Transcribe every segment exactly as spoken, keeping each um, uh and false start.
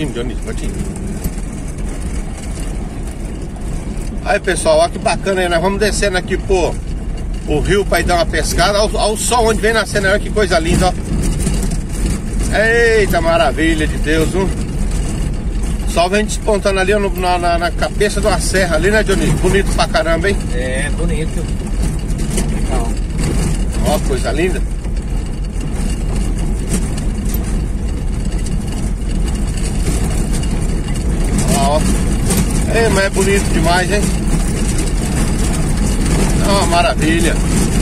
Pode Dionísio, pode ir. Aí, pessoal, olha que bacana aí. Nós vamos descendo aqui pro, pro rio pra ir dar uma pescada. Olha, olha o sol onde vem nascendo, olha que coisa linda, ó. Eita, maravilha de Deus, viu? O sol vem despontando ali, ó, no, na, na, na cabeça de uma serra ali, né, Dionísio? Bonito pra caramba, hein? É, bonito. Legal. Ó, coisa linda. Ó, é, mas é bonito demais, hein? É uma maravilha.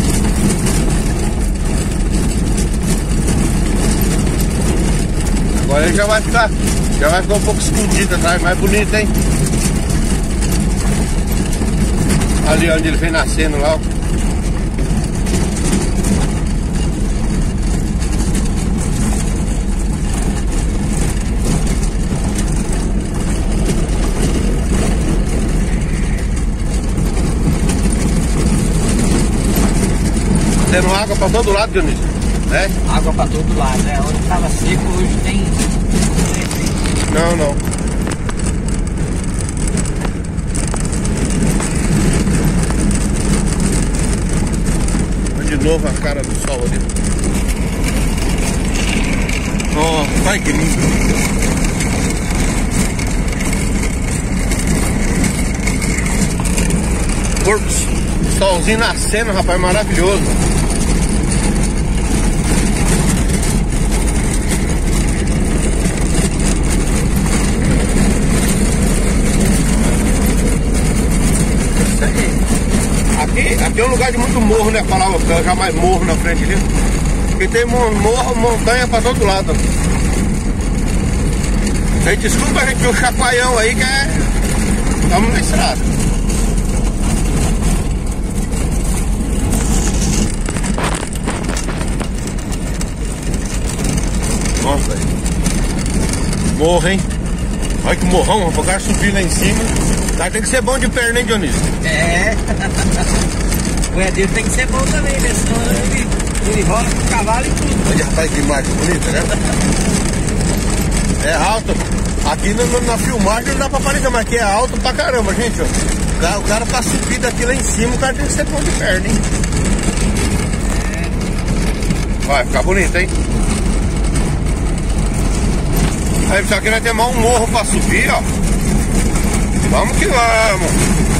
Agora ele já vai ficar, já vai ficar um pouco escondido atrás, mais bonito, hein? Ali onde ele vem nascendo lá, ó. Tendo água pra todo lado, Dionísio, né? Água pra todo lado, né? Onde tava seco hoje tem... Não, não. Olha de novo a cara do sol ali. Nossa, ai que lindo. Corpo, solzinho nascendo, rapaz, maravilhoso. Aqui, aqui é um lugar de muito morro, né? Falar, eu jamais morro na frente ali. Porque tem morro, montanha pra todo lado. A gente desculpa, a gente tem um chacoalhão aí que é... Estamos na estrada. Nossa, aí. Morro, hein? Olha que morrão, o cara subir lá em cima. Cara, tem que ser bom de perna, hein, Dionísio? É. O Edil tem que ser bom também, né? Senão ele, ele rola com o cavalo e tudo. Olha, rapaz, que imagem bonita, né? É alto. Aqui na, na filmagem não dá pra aparecer, mas aqui é alto pra caramba, gente, ó. O cara, o cara pra subir daqui lá em cima, o cara tem que ser bom de perna, hein? É. Vai ficar bonito, hein? Aí, pessoal, aqui nós temos um morro pra subir, ó. Vamos que vamos.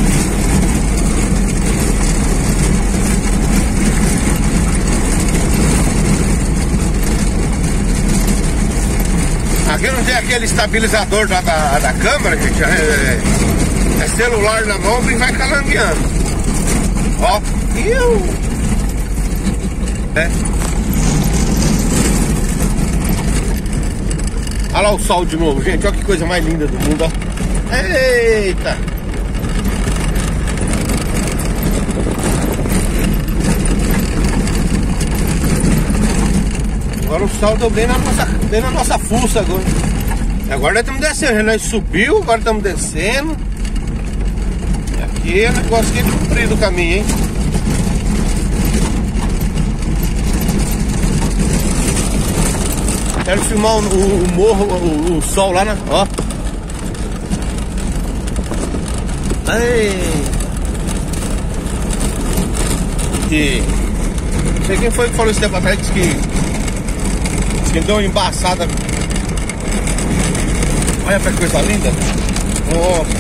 Aqui não tem aquele estabilizador da, da, da câmera, gente. É, é celular na mão e vai calangueando. Ó. Iu. É. Olha lá o sol de novo, gente. Olha que coisa mais linda do mundo, ó. Eita! Agora o sol deu bem na nossa, bem na nossa fuça agora. Agora nós estamos descendo, nós subiu, agora estamos descendo. E aqui é negócio que comprido o caminho, hein? Quero filmar o, o, o morro, o, o sol lá na... Ó. Ei. E... Não sei quem foi que falou esse tempo atrás, disse que... Disse que deu uma embaçada. Olha que coisa linda. Nossa.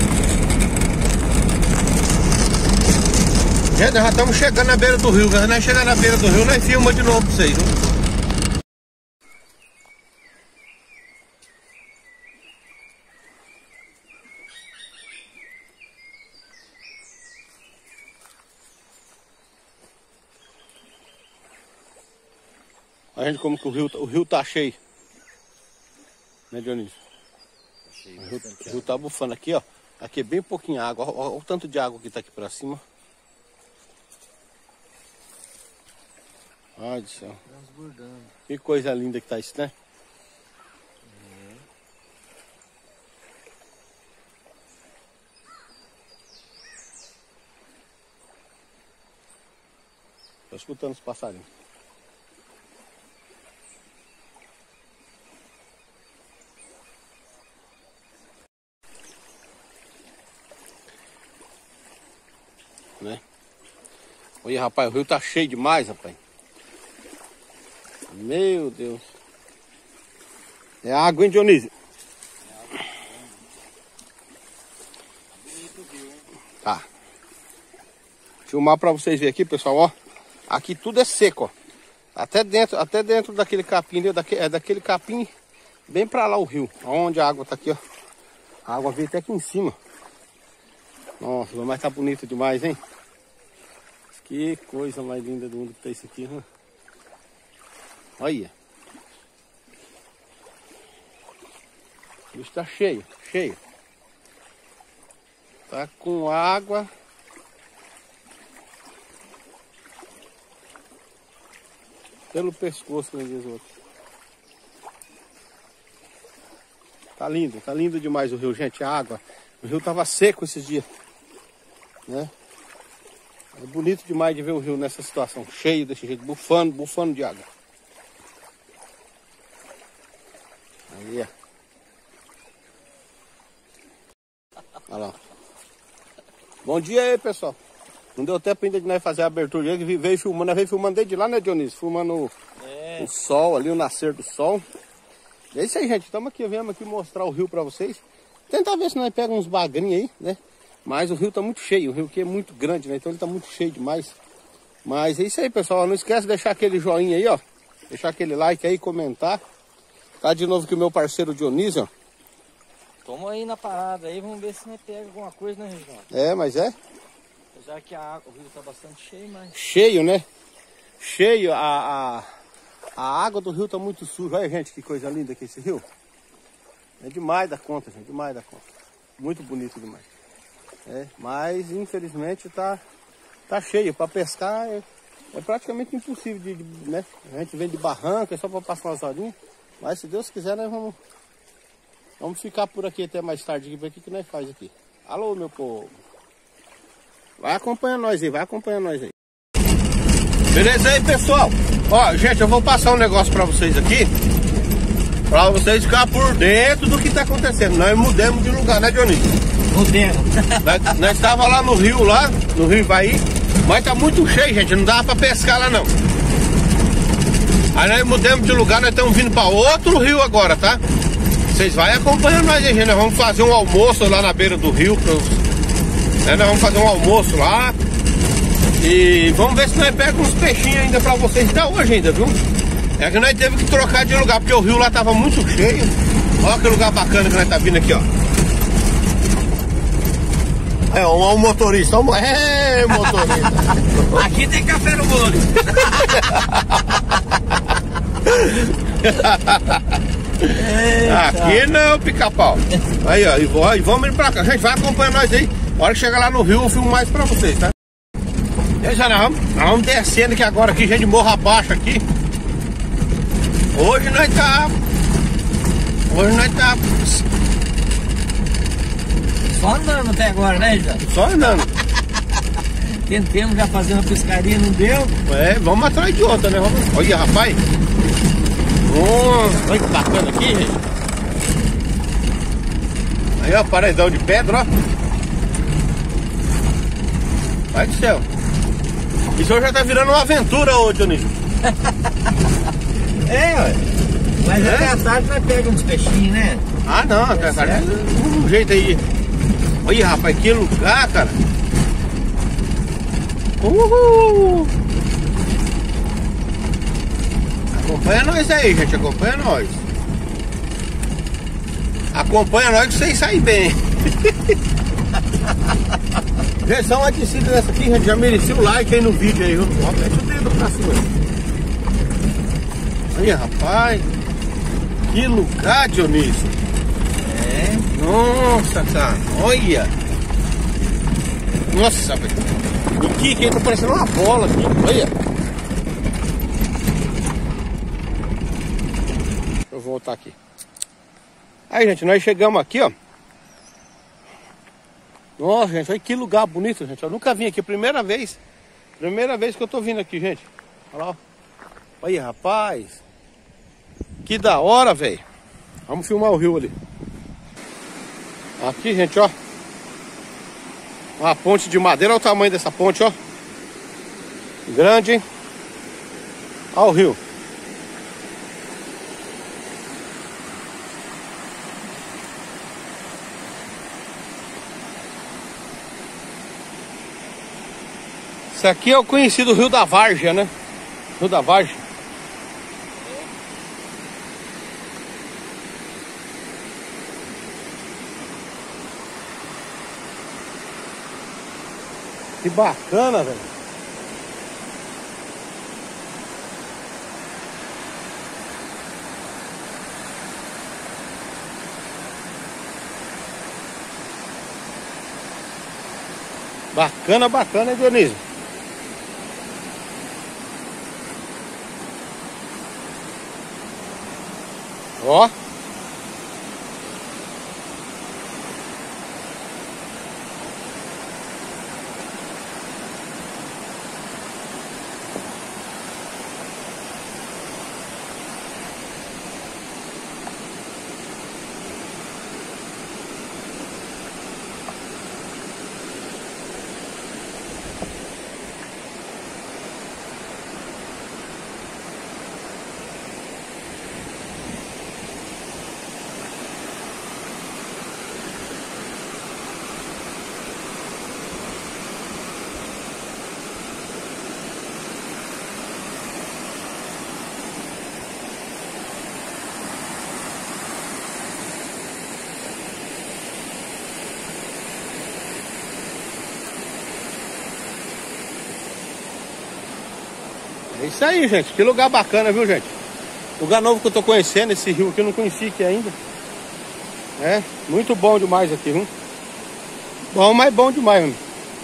Gente, nós já estamos chegando na beira do rio. Quando nós chegar na beira do rio, nós filmamos de novo pra vocês, viu? A gente como que o rio, o rio tá cheio. Né, Dionísio? Tá cheio, o rio, o rio tá bufando aqui, ó. Aqui é bem pouquinho água. Olha, olha o tanto de água que tá aqui pra cima. Ai do céu. Transbordando. Que coisa linda que tá isso, né? É. Tô escutando os passarinhos. né? Olha, rapaz, o rio tá cheio demais, rapaz. Meu Deus. É água, hein, Dionísio? Tá. Filmar pra vocês verem aqui, pessoal, ó. Aqui tudo é seco, ó. Até dentro, até dentro daquele capim, daquele, é daquele capim bem pra lá o rio. Onde a água tá aqui, ó. A água veio até aqui em cima. Nossa, mas tá bonito demais, hein? Que coisa mais linda do mundo que tá isso aqui, né? Olha. O bicho tá cheio, cheio. Tá com água. Pelo pescoço, como diz o outro. Tá lindo, tá lindo demais o rio, gente. A água. O rio tava seco esses dias, né? É bonito demais de ver o rio nessa situação, cheio desse jeito, bufando, bufando de água. Aí, ó. Olha lá. Bom dia aí, pessoal. Não deu tempo ainda de nós fazer a abertura. Ele veio filmando, veio filmando desde lá, né, Dionísio? Filmando o, é. o sol ali, o nascer do sol. É isso aí, gente. Estamos aqui, viemos aqui mostrar o rio pra vocês. Tentar ver se nós pegamos uns bagrinhos aí, né? Mas o rio tá muito cheio. O rio aqui é muito grande, né? Então ele tá muito cheio demais. Mas é isso aí, pessoal. Não esquece de deixar aquele joinha aí, ó. Deixar aquele like aí, comentar. Tá de novo aqui o meu parceiro Dionísio, ó. Toma aí na parada aí, vamos ver se nós pega alguma coisa, né, Reginaldo? É, mas é? Apesar que a água, o rio tá bastante cheio, mas... Cheio, né? Cheio. A, a, a água do rio tá muito suja. Olha, gente, que coisa linda que é esse rio. É demais da conta, gente. Demais da conta. Muito bonito demais. É, mas, infelizmente, tá, tá cheio. Para pescar é, é praticamente impossível, de, de, né? A gente vem de barranca, é só para passar umas horinhas. Mas, se Deus quiser, nós vamos... Vamos ficar por aqui até mais tarde, ver o que que nós faz aqui. Alô, meu povo. Vai acompanhando nós aí, vai acompanhando nós aí. Beleza aí, pessoal? Ó, gente, eu vou passar um negócio pra vocês aqui. Pra vocês ficarem por dentro do que tá acontecendo. Nós mudamos de lugar, né, Dionísio? Mudemos. Nós, nós estávamos lá no rio, lá, no rio Ivaí. Mas tá muito cheio, gente, não dava pra pescar lá, não. Aí nós mudamos de lugar, nós estamos vindo pra outro rio agora, tá? Vocês vão acompanhando nós aí, gente. Nós vamos fazer um almoço lá na beira do rio. Pra... É, nós vamos fazer um almoço lá. E vamos ver se nós pegamos uns peixinhos ainda pra vocês da hoje ainda, viu? É que nós teve que trocar de lugar, porque o rio lá tava muito cheio. Olha que lugar bacana que nós tá vindo aqui, ó. É, um, um motorista. Um... É, motorista. Aqui tem café no molho. Aqui não, pica-pau. Aí, ó, e, e vamos indo pra cá. Gente, vai acompanhando nós aí. A hora que chegar lá no rio, eu filmo mais pra vocês, tá? E já nós vamos, nós vamos descendo aqui agora, aqui, gente, de morro abaixo aqui. Hoje nós tá... Hoje nós tá... Só andando até agora, né, José? Só andando. Tentemos já fazer uma pescaria, não deu. É, vamos atrás de outra, né? Vamos... Olha, rapaz. Nossa, olha que bacana aqui, gente. Aí, ó, paredão de pedra, ó. Vai do céu. Isso já tá virando uma aventura, ô Dionísio. É, ué. Mas é. Até a tarde nós pegamos uns peixinhos, né? Ah, não, até a tarde é um jeito aí. Olha, rapaz, que lugar, cara. Uhul. Acompanha nós aí, gente, acompanha nós. Acompanha nós que vocês saem bem. Gente, só uma descida dessa aqui, gente, já merecia o like aí no vídeo aí, viu? Ó, mete o dedo pra cima. Olha, rapaz. Que lugar, Dionísio. É. Nossa, cara, olha. Nossa, velho. O que que tá parecendo uma bola aqui, olha. Deixa eu voltar aqui. Aí, gente, nós chegamos aqui, ó. Nossa, gente, olha que lugar bonito, gente. Eu nunca vim aqui, primeira vez. Primeira vez que eu tô vindo aqui, gente. Olha lá, ó. Olha, rapaz. Que da hora, velho. Vamos filmar o rio ali. Aqui, gente, ó. Uma ponte de madeira. Olha o tamanho dessa ponte, ó. Grande, hein? Olha o rio. Esse aqui é o conhecido Rio da Várzea, né? Rio da Várzea. Que bacana, velho. Bacana, bacana, hein, Dionísio? Ó. É isso aí, gente. Que lugar bacana, viu, gente? Lugar novo que eu tô conhecendo, esse rio aqui eu não conheci aqui ainda. É, muito bom demais aqui, viu? Bom, mas bom demais, viu?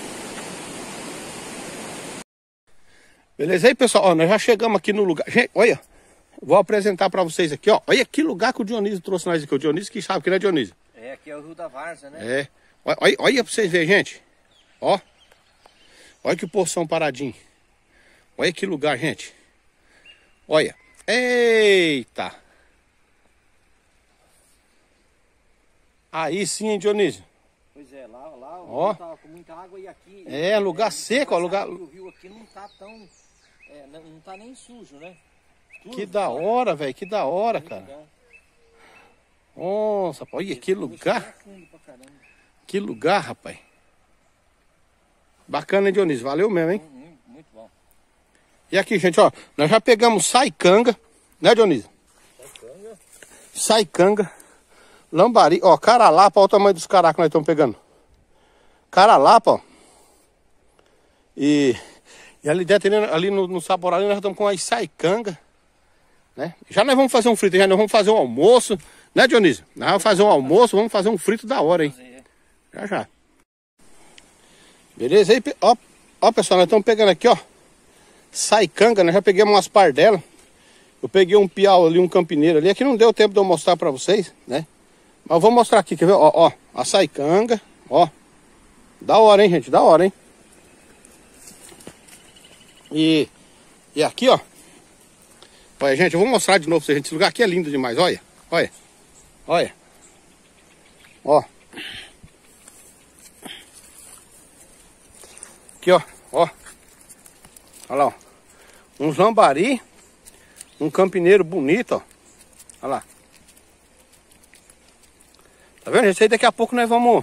Beleza aí, pessoal? Ó, nós já chegamos aqui no lugar. Gente, olha, vou apresentar pra vocês aqui, ó. Olha que lugar que o Dionísio trouxe nós aqui. O Dionísio que sabe que não é Dionísio. É, aqui é o Rio da Várzea, né? É. Olha, olha, olha pra vocês verem, gente. Ó. Olha que porção paradinho. Olha que lugar, gente. Olha. Eita. Aí sim, hein, Dionísio? Pois é, lá, lá o ó. rio tava com muita água e aqui... É, lugar é, seco, ó, lugar... O rio aqui não tá tão... É, não, não tá nem sujo, né? Tudo que da hora, velho. Que da hora, muito cara. Bom. Nossa, olha que lugar. Que lugar, rapaz. Bacana, hein, Dionísio? Valeu mesmo, hein? Muito, muito bom. E aqui, gente, ó. Nós já pegamos saicanga, né, Dionísio? Saicanga. Saicanga. Lambari. Ó, caralapa. Olha o tamanho dos cará que nós estamos pegando. Caralapa, ó. E, e ali dentro, ali no, no Saborá, nós estamos com a saicanga, né? Já nós vamos fazer um frito, já nós vamos fazer um almoço, né, Dionísio? Nós vamos fazer um almoço, vamos fazer um frito da hora, hein? Já, já. Beleza? Aí, ó, ó, pessoal, nós estamos pegando aqui, ó, saicanga, nós já pegamos umas pardelas. Eu peguei um piau ali, um campineiro ali. Aqui não deu tempo de eu mostrar pra vocês, né? Mas eu vou mostrar aqui, quer ver? Ó, ó, a saicanga, ó. Da hora, hein, gente? Da hora, hein? E, e aqui, ó. Olha, gente, eu vou mostrar de novo pra vocês, gente. Esse lugar aqui é lindo demais, olha. Olha. Olha. Ó. Aqui, ó. Ó. Olha lá, ó. Um lambari. Um campineiro bonito, ó. Olha lá. Tá vendo, gente? Aí daqui a pouco nós vamos...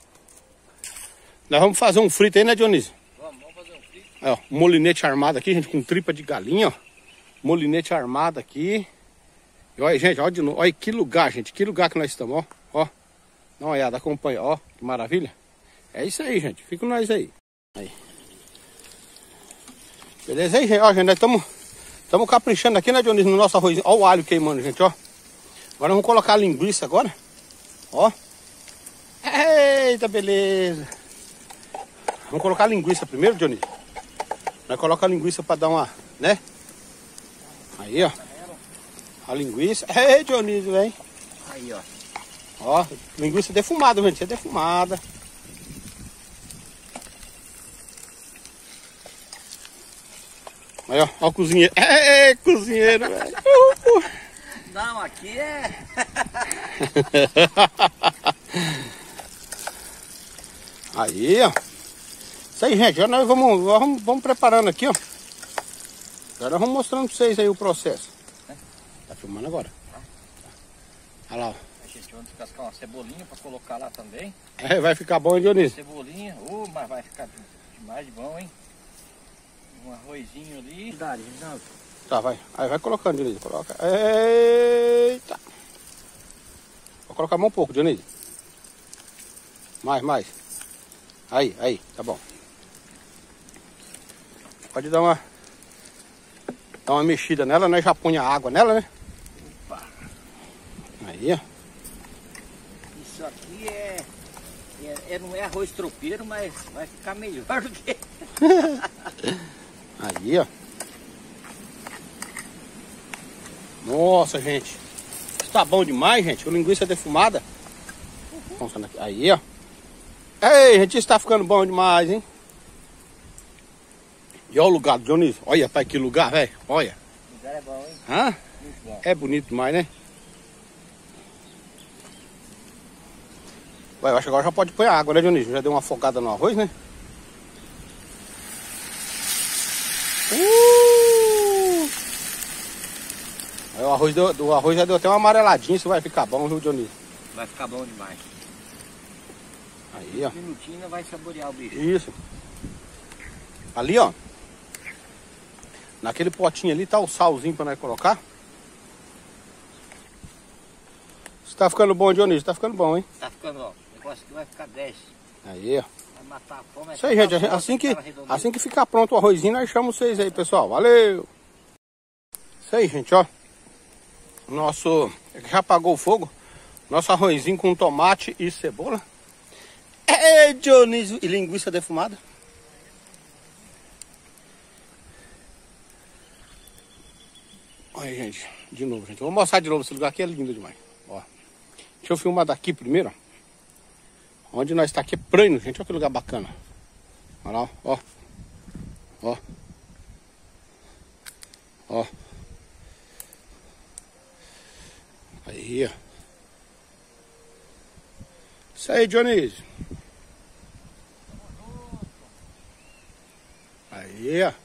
Nós vamos fazer um frito aí, né, Dionísio? Vamos, vamos fazer um frito. Aí, ó, molinete armado aqui, gente, com tripa de galinha, ó. Molinete armado aqui. E olha, gente, olha de novo. Olha que lugar, gente. Que lugar que nós estamos, ó. Ó. Dá uma olhada, acompanha, ó. Que maravilha. É isso aí, gente. Fica com nós aí. Aí. Beleza aí, gente? Ó, gente, nós estamos... Estamos caprichando aqui, né, Dionísio, no nosso arrozinho. Ó o alho queimando, gente, ó. Agora vamos colocar a linguiça agora. Ó. Eita, beleza. Vamos colocar a linguiça primeiro, Dionísio. Nós colocamos a linguiça para dar uma, né? Aí, ó. A linguiça. Ei, Dionísio, vem. Aí, ó. Ó, linguiça defumada, gente. É defumada. Aí, ó. Ó o cozinheiro. Ei, cozinheiro, velho. Uh, uh. Não, aqui é... Aí, ó. Isso aí, gente. Nós vamos, vamos, vamos preparando aqui, ó. Agora nós vamos mostrando pra vocês aí o processo. É. Tá filmando agora. Ah. Olha lá, ó. A gente vai descascar uma cebolinha pra colocar lá também. É, vai ficar bom, hein, Dionísio? Cebolinha. Uh, mas vai ficar demais de bom, hein? Um arrozinho ali. Dá, não. Tá, vai. Aí vai colocando, Dionísio. Coloca. Eita. Vou colocar a mão um pouco, Dionísio. Mais, mais. Aí, aí, tá bom. Pode dar uma dar uma mexida nela, né? Já põe a água nela, né? Opa. Aí, ó. Isso aqui é, é, é não é arroz tropeiro, mas vai ficar melhor do que... Aí, ó. Nossa, gente. Isso tá bom demais, gente. O linguiça defumada. Uhum. Aí, ó. Ei, gente, isso tá ficando bom demais, hein? E olha o lugar do Dionísio. Olha pra que lugar, velho. Olha. O lugar é bom, hein? Hã? Muito bom. É bonito demais, né? Vai, eu acho que agora já pode pôr a água, né, Dionísio? Já deu uma afogada no arroz, né? Uh! Aí o arroz do, do arroz já deu até uma amareladinha. Isso vai ficar bom, viu, Dionísio? Vai ficar bom demais. Aí, ó. Um minutinho vai saborear o bicho. Isso. Ali, ó. Naquele potinho ali tá o salzinho pra nós colocar. Isso tá ficando bom, Dionísio. Tá ficando bom, hein? Tá ficando, ó. O negócio aqui vai ficar dez. Aí, ó. Vai matar a fome. Isso aí, gente. Assim que, assim que ficar pronto o arrozinho, nós chamamos vocês aí, pessoal. Valeu! Isso aí, gente, ó. Nosso... Já apagou o fogo. Nosso arrozinho com tomate e cebola. É, Dionísio. E linguiça defumada. Olha, gente. De novo, gente. Vou mostrar de novo. Esse lugar aqui é lindo demais. Ó. Deixa eu filmar daqui primeiro, ó. Onde nós está aqui é prano, gente. Olha que lugar bacana. Olha lá, ó. Ó. Ó. Aí, ó. Isso aí, Dionísio. Aí, ó.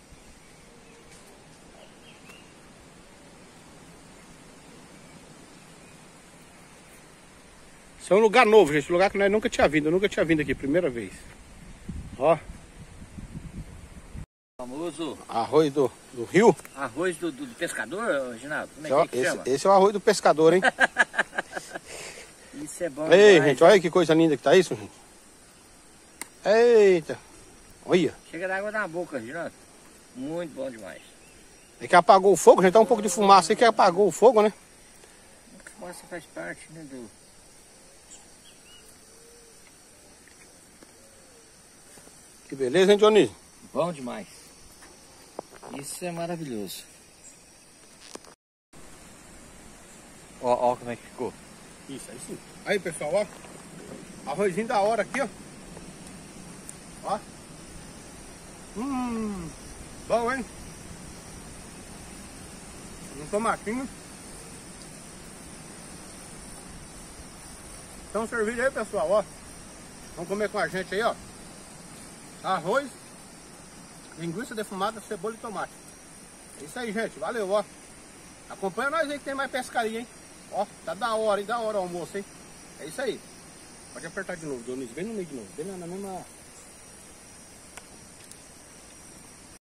Isso é um lugar novo, gente. Um lugar que nós nunca tinha vindo. Eu nunca tinha vindo aqui, primeira vez. Ó. Famoso arroz do, do rio. Arroz do, do, do pescador, Reginaldo? Como é que, Ó, é que esse, chama? esse é o arroz do pescador, hein? Isso é bom. Ei, demais, gente, olha que coisa linda que tá isso, gente. Eita. Olha. Chega da água na boca, Reginaldo. Muito bom demais. É que apagou o fogo, gente. Tá um pouco de fumaça aí que apagou o fogo, né? A fumaça faz parte, né, do... Que beleza, hein, Dionísio? Bom demais. Isso é maravilhoso. Ó, ó como é que ficou. Isso, aí sim. Aí, pessoal, ó. Arrozinho da hora aqui, ó. Ó. Hum. Bom, hein? Um tomatinho. Então, servido aí, pessoal, ó. Vamos comer com a gente aí, ó. Arroz, linguiça defumada, cebola e tomate. É isso aí, gente. Valeu, ó. Acompanha nós aí que tem mais pescaria, hein? Ó, tá da hora, hein? Da hora o almoço, hein? É isso aí. Pode apertar de novo, Dionísio. Vem no meio de novo. Vem na mesma...